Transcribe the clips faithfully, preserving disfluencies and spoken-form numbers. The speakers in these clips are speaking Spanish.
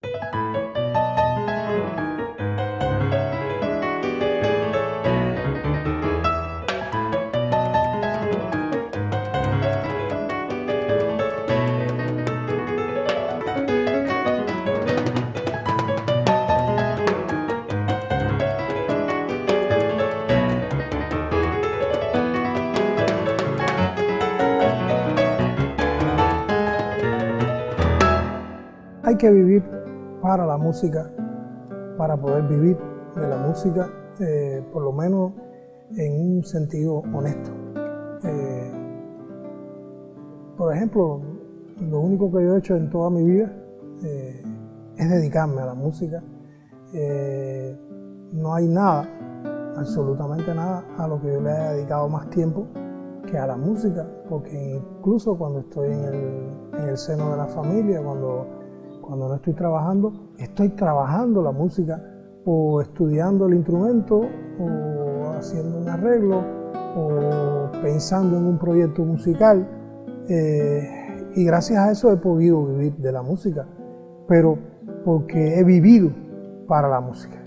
Hay que vivir para la música, para poder vivir de la música, eh, por lo menos en un sentido honesto. Eh, por ejemplo, lo único que yo he hecho en toda mi vida eh, es dedicarme a la música. Eh, no hay nada, absolutamente nada, a lo que yo le haya dedicado más tiempo que a la música, porque incluso cuando estoy en el, en el seno de la familia, cuando Cuando no estoy trabajando, estoy trabajando la música o estudiando el instrumento o haciendo un arreglo o pensando en un proyecto musical, eh, y gracias a eso he podido vivir de la música, pero porque he vivido para la música.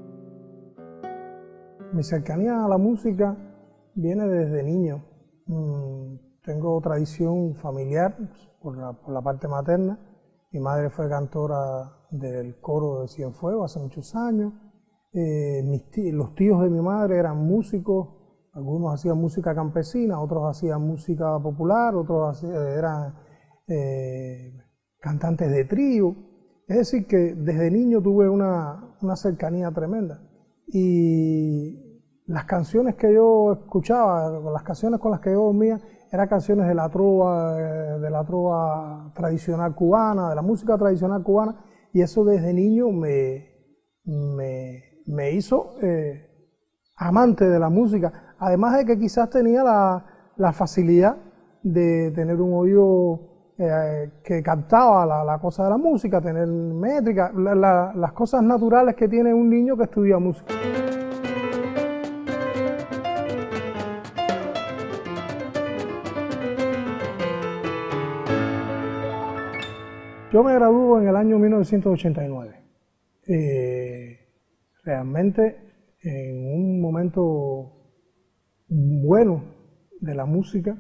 Mi cercanía a la música viene desde niño. Mm, tengo tradición familiar por la, por la parte materna. Mi madre fue cantora del coro de Cienfuegos hace muchos años. Eh, mis tíos, los tíos de mi madre eran músicos, algunos hacían música campesina, otros hacían música popular, otros hacían, eran eh, cantantes de trío. Es decir, que desde niño tuve una, una cercanía tremenda. Y las canciones que yo escuchaba, las canciones con las que yo dormía, eran canciones de la trova, de la trova tradicional cubana, de la música tradicional cubana, y eso desde niño me, me, me hizo eh, amante de la música, además de que quizás tenía la, la facilidad de tener un oído eh, que captaba la, la cosa de la música, tener métrica, la, la, las cosas naturales que tiene un niño que estudia música. Yo me gradué en el año mil novecientos ochenta y nueve. Eh, realmente en un momento bueno de la música,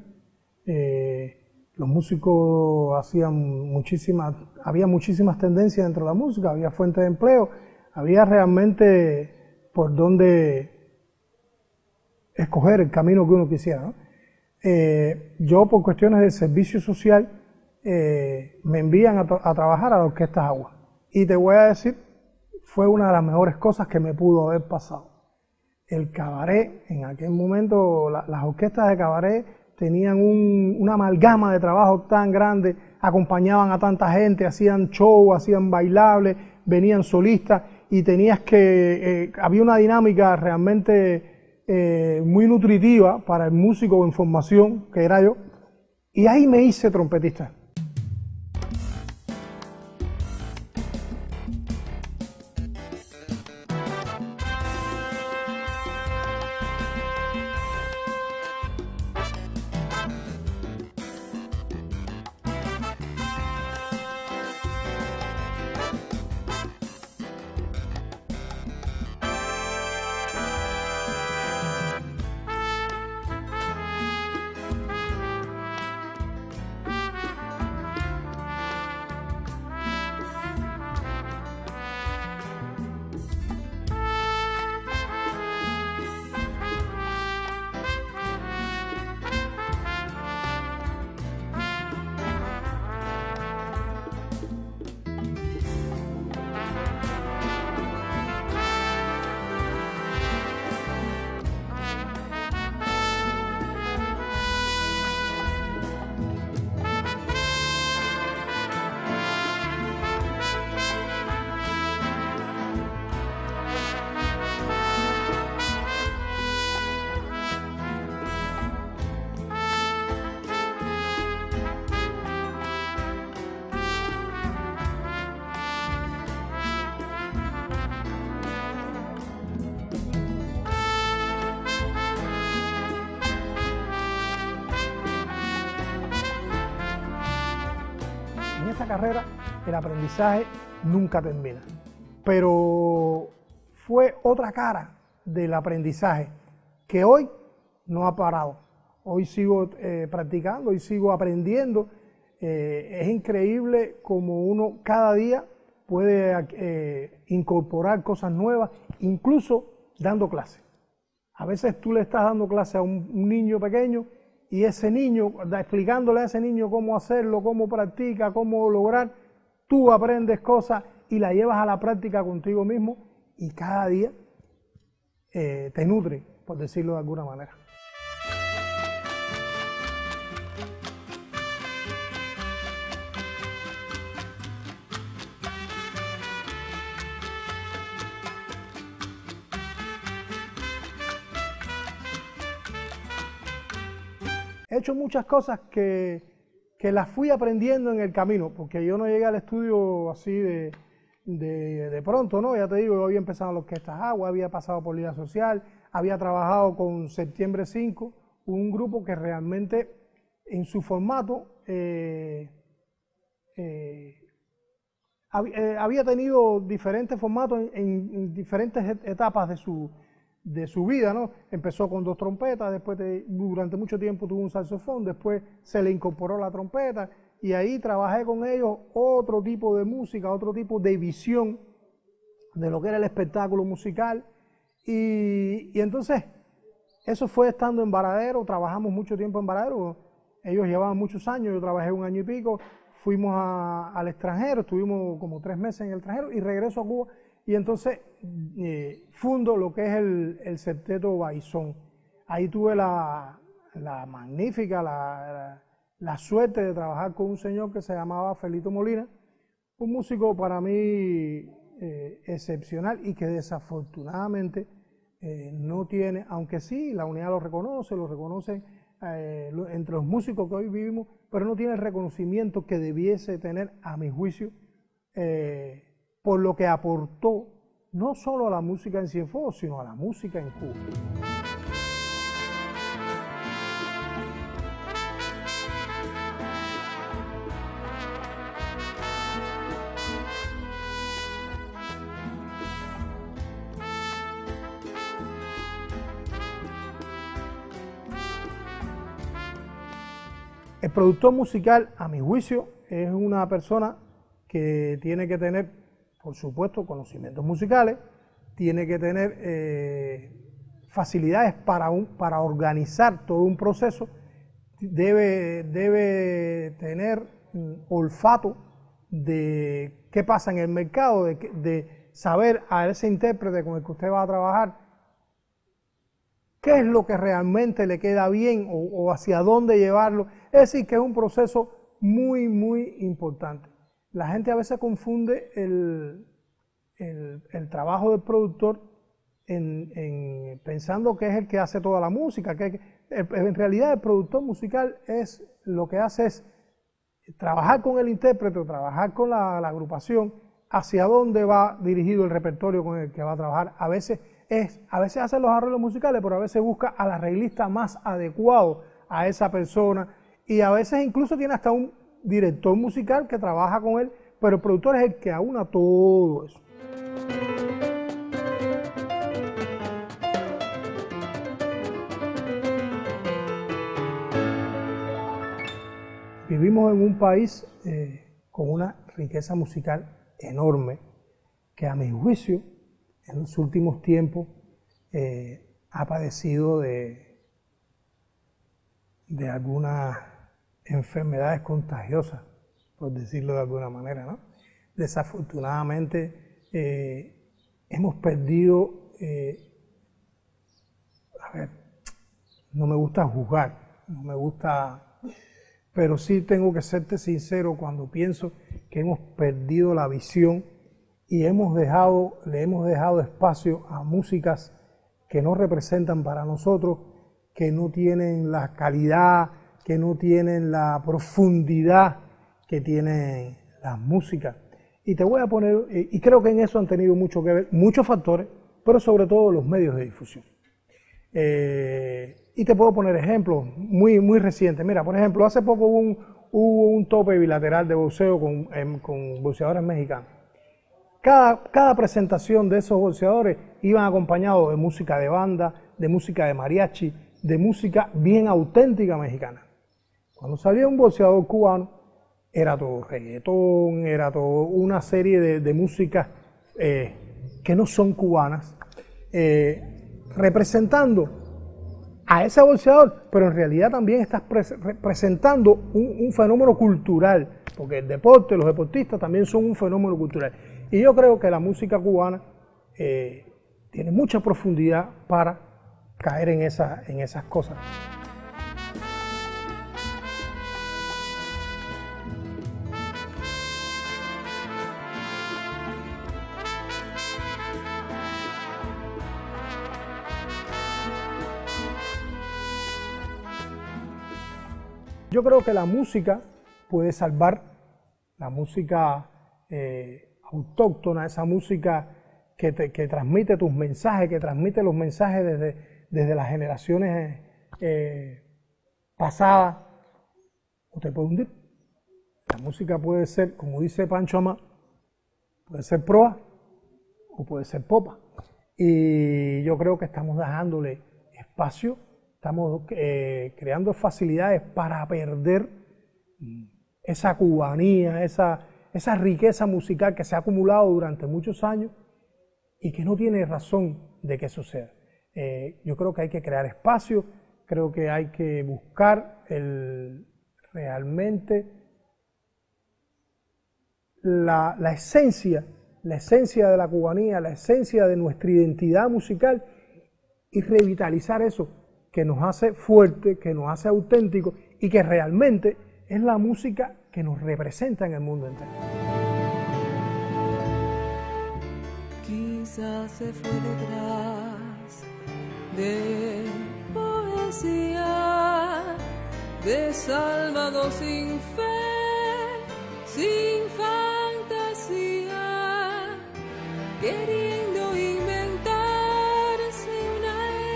eh, los músicos hacían muchísimas, había muchísimas tendencias dentro de la música, había fuentes de empleo, había realmente por dónde escoger el camino que uno quisiera, ¿no? Eh, yo, por cuestiones de servicio social, eh, me envían a, a trabajar a la Orquesta Agua. Y te voy a decir, fue una de las mejores cosas que me pudo haber pasado. El cabaret, en aquel momento, la, las orquestas de cabaret tenían un, una amalgama de trabajo tan grande, acompañaban a tanta gente, hacían show, hacían bailables, venían solistas y tenías que, eh, había una dinámica realmente eh, muy nutritiva para el músico en formación, que era yo, y ahí me hice trompetista. En esta carrera el aprendizaje nunca termina. Pero fue otra cara del aprendizaje que hoy no ha parado. Hoy sigo eh, practicando, hoy sigo aprendiendo. Eh, es increíble como uno cada día puede eh, incorporar cosas nuevas, incluso dando clases. A veces tú le estás dando clase a un, un niño pequeño y ese niño, explicándole a ese niño cómo hacerlo, cómo practica, cómo lograr, tú aprendes cosas y la llevas a la práctica contigo mismo y cada día eh, te nutre, por decirlo de alguna manera. He hecho muchas cosas que, que las fui aprendiendo en el camino, porque yo no llegué al estudio así de, de, de pronto, ¿no? Ya te digo, yo había empezado en la Orquesta Agua, había pasado por Liga Social, había trabajado con Septiembre cinco, un grupo que realmente en su formato eh, eh, había tenido diferentes formatos en, en diferentes etapas de su de su vida, ¿no? Empezó con dos trompetas, después de, durante mucho tiempo tuvo un saxofón, después se le incorporó la trompeta y ahí trabajé con ellos otro tipo de música, otro tipo de visión de lo que era el espectáculo musical y, y entonces eso fue estando en Varadero, trabajamos mucho tiempo en Varadero, ellos llevaban muchos años, yo trabajé un año y pico, fuimos a, al extranjero, estuvimos como tres meses en el extranjero y regreso a Cuba. Y entonces eh, fundo lo que es el, el Septeto Baizón. Ahí tuve la, la magnífica, la, la, la suerte de trabajar con un señor que se llamaba Felito Molina, un músico para mí eh, excepcional y que desafortunadamente eh, no tiene, aunque sí, la unidad lo reconoce, lo reconoce eh, lo, entre los músicos que hoy vivimos, pero no tiene el reconocimiento que debiese tener, a mi juicio, eh, por lo que aportó no solo a la música en Cienfuegos, sino a la música en Cuba. El productor musical, a mi juicio, es una persona que tiene que tener, por supuesto, conocimientos musicales, tiene que tener eh, facilidades para, un, para organizar todo un proceso, debe, debe tener um, olfato de qué pasa en el mercado, de, de saber a ese intérprete con el que usted va a trabajar, qué es lo que realmente le queda bien o, o hacia dónde llevarlo. Es decir, que es un proceso muy, muy importante. La gente a veces confunde el, el, el trabajo del productor en, en, pensando que es el que hace toda la música. Que, en realidad el productor musical es lo que hace es trabajar con el intérprete o trabajar con la, la agrupación hacia dónde va dirigido el repertorio con el que va a trabajar. A veces, es, a veces hace los arreglos musicales, pero a veces busca al arreglista más adecuado a esa persona y a veces incluso tiene hasta un director musical que trabaja con él, pero el productor es el que aúna todo eso. Vivimos en un país eh, con una riqueza musical enorme que a mi juicio en los últimos tiempos eh, ha padecido de, de algunas enfermedades contagiosas, por decirlo de alguna manera, ¿no? Desafortunadamente eh, hemos perdido, eh, a ver, no me gusta juzgar, no me gusta, pero sí tengo que serte sincero cuando pienso que hemos perdido la visión y hemos dejado, le hemos dejado espacio a músicas que no representan para nosotros, que no tienen la calidad, que no tienen la profundidad que tienen las músicas. Y te voy a poner, y creo que en eso han tenido mucho que ver, muchos factores, pero sobre todo los medios de difusión. Eh, y te puedo poner ejemplos muy, muy recientes. Mira, por ejemplo, hace poco hubo un, hubo un tope bilateral de boxeo con, con boxeadores mexicanos. cada, cada presentación de esos bolseadores iban acompañados de música de banda, de música de mariachi, de música bien auténtica mexicana. Cuando salía un bolseador cubano, era todo reggaetón, era todo una serie de, de músicas eh, que no son cubanas, eh, representando a ese bolseador, pero en realidad también estás pre presentando un, un fenómeno cultural, porque el deporte, los deportistas también son un fenómeno cultural. Y yo creo que la música cubana eh, tiene mucha profundidad para caer en, esa, en esas cosas. Yo creo que la música puede salvar, la música eh, autóctona, esa música que, te, que transmite tus mensajes, que transmite los mensajes desde, desde las generaciones eh, pasadas, o te puede hundir. La música puede ser, como dice Pancho Amá, puede ser proa o puede ser popa. Y yo creo que estamos dejándole espacio. Estamos eh, creando facilidades para perder esa cubanía, esa, esa riqueza musical que se ha acumulado durante muchos años y que no tiene razón de que suceda. Eh, yo creo que hay que crear espacio, creo que hay que buscar el, realmente la, la esencia, la esencia de la cubanía, la esencia de nuestra identidad musical y revitalizar eso que nos hace fuerte, que nos hace auténticos y que realmente es la música que nos representa en el mundo entero. Quizás se fue detrás de poesía, desalmado sin fe, sin fantasía, queriendo inventarse una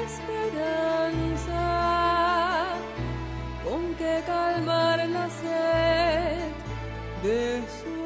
esperanza con que calmar la sed de su